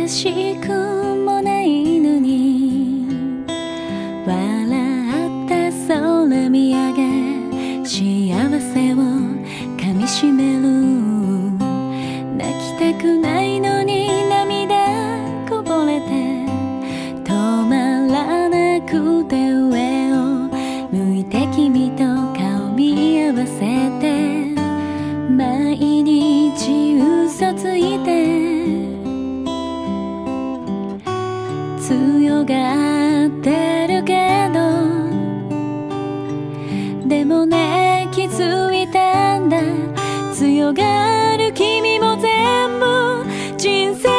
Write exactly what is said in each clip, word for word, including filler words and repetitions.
嬉しくもないのに笑った空見上げ幸せをかみしめる泣きたくないのに涙こぼれて止まらなくて上を向いて君と顔見合わせて毎日嘘ついて強がってるけどでもね気づいたんだ強がる君も全部人生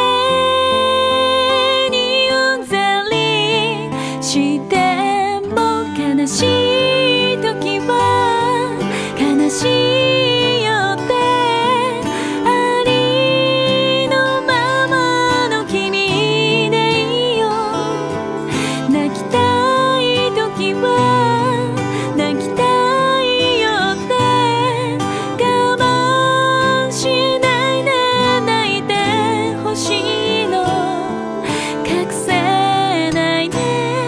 にうんざりしても悲しい時は悲しいよってありのままの君でいいよ泣きたい時は泣きたいよって我慢しないで泣いてほしいの隠せないで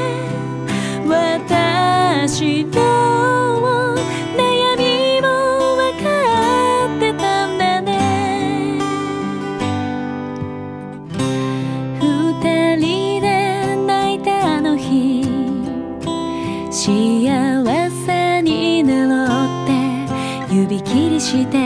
私の悩みも分かってたんだね二人で泣いたあの日幸せになろうって指切りして